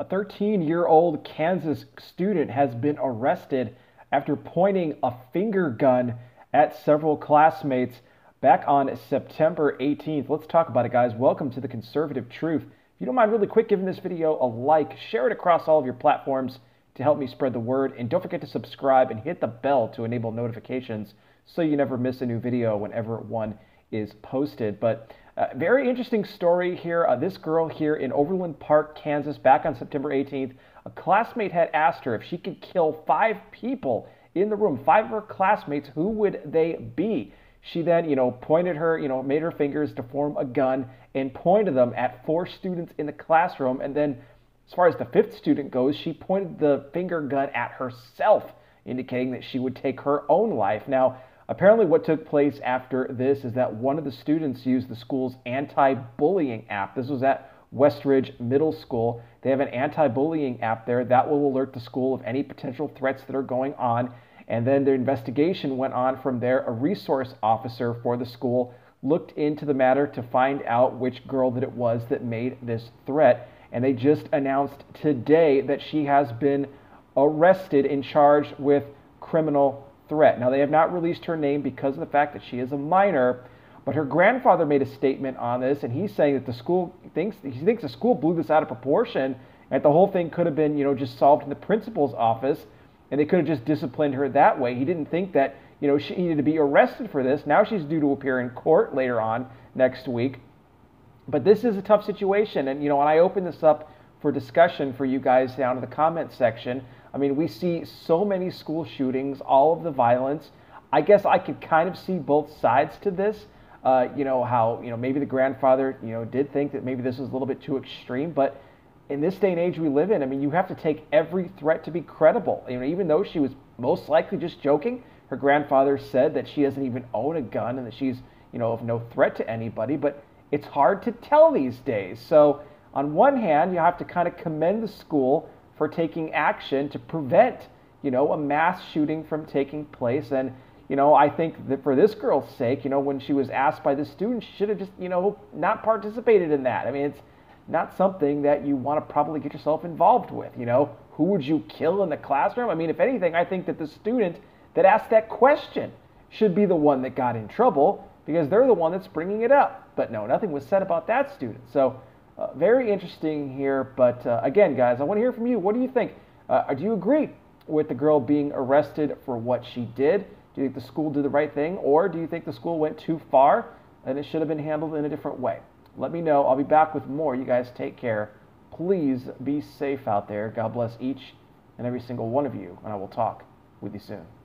A 13-year-old Kansas student has been arrested after pointing a finger gun at several classmates back on September 18th. Let's talk about it, guys. Welcome to the Conservative Truth. If you don't mind really quick giving this video a like, share it across all of your platforms to help me spread the word, and don't forget to subscribe and hit the bell to enable notifications so you never miss a new video whenever one is posted. But very interesting story here. This girl here in Overland Park, Kansas, back on September 18th, a classmate had asked her if she could kill 5 people in the room, 5 of her classmates. Who would they be? She then, pointed her, made her fingers to form a gun and pointed them at 4 students in the classroom. And then, as far as the 5th student goes, she pointed the finger gun at herself, indicating that she would take her own life. Now, apparently what took place after this is that one of the students used the school's anti-bullying app. This was at Westridge Middle School. They have an anti-bullying app there that will alert the school of any potential threats that are going on. And then their investigation went on from there. A resource officer for the school looked into the matter to find out which girl that it was that made this threat. And they just announced today that she has been arrested and charged with criminal threat. Now, they have not released her name because of the fact that she is a minor, but her grandfather made a statement on this, and he's saying that the school thinks the school blew this out of proportion, and that the whole thing could have been, just solved in the principal's office, and they could have just disciplined her that way. He didn't think that, she needed to be arrested for this. Now she's due to appear in court later on next week. But this is a tough situation, and when I open this up for discussion for you guys down in the comment section, I mean, we see so many school shootings, all of the violence. I guess I could kind of see both sides to this. How maybe the grandfather did think that maybe this was a little bit too extreme, but in this day and age we live in, I mean, you have to take every threat to be credible. Even though she was most likely just joking, her grandfather said that she doesn't even own a gun and that she's of no threat to anybody. But it's hard to tell these days. So on one hand, you have to kind of commend the school for taking action to prevent, a mass shooting from taking place. And, I think that for this girl's sake, when she was asked by the student, she should have just, not participated in that. I mean, it's not something that you want to probably get yourself involved with. Who would you kill in the classroom? I mean, if anything, I think that the student that asked that question should be the one that got in trouble, because they're the one that's bringing it up. But no, nothing was said about that student. So very interesting here. But again, guys, I want to hear from you. What do you think? Do you agree with the girl being arrested for what she did? Do you think the school did the right thing? Or do you think the school went too far and it should have been handled in a different way? Let me know. I'll be back with more. You guys take care. Please be safe out there. God bless each and every single one of you. And I will talk with you soon.